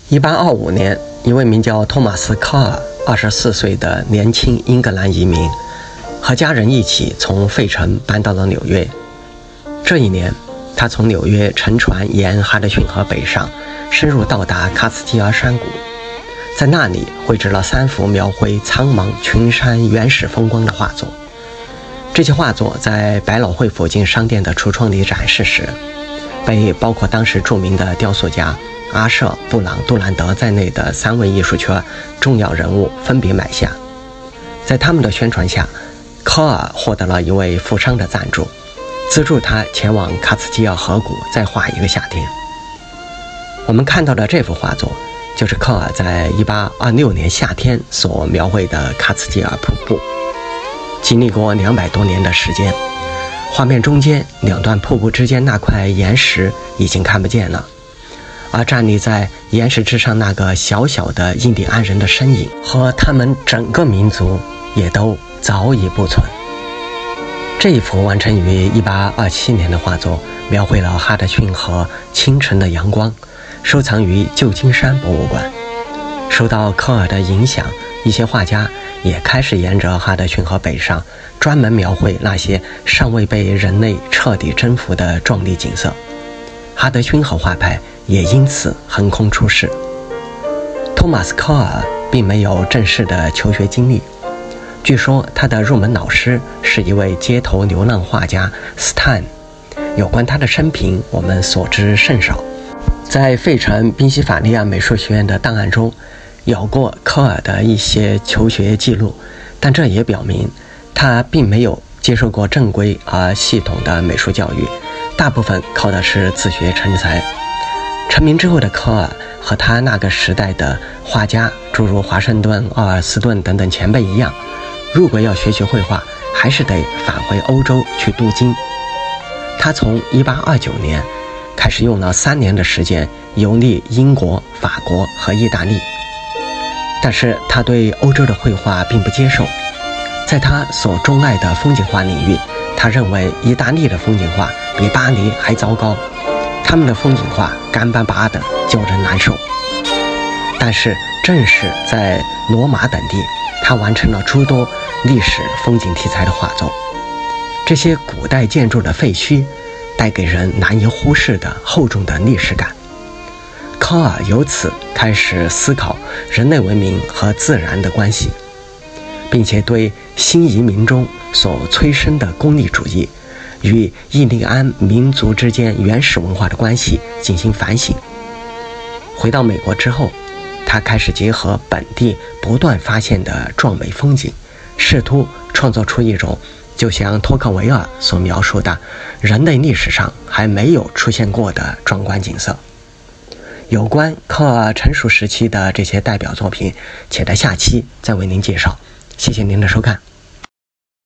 1825年，一位名叫托马斯·科尔24岁的年轻英格兰移民，和家人一起从费城搬到了纽约。这一年，他从纽约乘船沿哈德逊河北上，深入到达卡斯基尔山谷，在那里绘制了3幅描绘苍茫群山原始风光的画作。这些画作在百老汇附近商店的橱窗里展示时，被包括当时著名的雕塑家阿舍·布朗·杜兰德在内的3位艺术圈重要人物分别买下。在他们的宣传下，科尔获得了一位富商的赞助，资助他前往卡斯基尔河谷再画一个夏天。我们看到的这幅画作，就是科尔在1826年夏天所描绘的卡斯基尔瀑布。经历过200多年的时间，画面中间2段瀑布之间那块岩石已经看不见了，而站立在岩石之上那个小小的印第安人的身影和他们整个民族也都早已不存。这一幅完成于1827年的画作，描绘了哈德逊河清晨的阳光，收藏于旧金山博物馆。受到科尔的影响，一些画家也开始沿着哈德逊河北上，专门描绘那些尚未被人类彻底征服的壮丽景色。哈德逊河画派也因此横空出世。托马斯·科尔并没有正式的求学经历，据说他的入门老师是一位街头流浪画家斯坦。有关他的生平，我们所知甚少。在费城宾夕法尼亚美术学院的档案中，有过科尔的一些求学记录，但这也表明他并没有接受过正规而系统的美术教育，大部分靠的是自学成才。成名之后的科尔和他那个时代的画家，诸如华盛顿、奥尔斯顿等等前辈一样，如果要学习绘画，还是得返回欧洲去镀金。他从1829年开始用了3年的时间游历英国、法国和意大利，但是他对欧洲的绘画并不接受。在他所钟爱的风景画领域，他认为意大利的风景画比巴黎还糟糕，他们的风景画干巴巴的，叫人难受。但是正是在罗马等地，他完成了诸多历史风景题材的画作。这些古代建筑的废墟带给人难以忽视的厚重的历史感。科尔由此开始思考人类文明和自然的关系，并且对新移民中所催生的功利主义与印第安民族之间原始文化的关系进行反省。回到美国之后，他开始结合本地不断发现的壮美风景，试图创造出一种就像托克维尔所描述的人类历史上还没有出现过的壮观景色。有关科尔成熟时期的这些代表作品，且在下期再为您介绍。谢谢您的收看。